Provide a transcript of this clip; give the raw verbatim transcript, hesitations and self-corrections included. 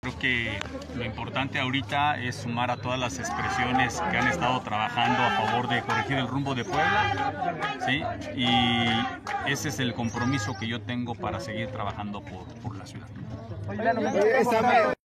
Creo que lo importante ahorita es sumar a todas las expresiones que han estado trabajando a favor de corregir el rumbo de Puebla, ¿sí? Y ese es el compromiso que yo tengo para seguir trabajando por, por la ciudad.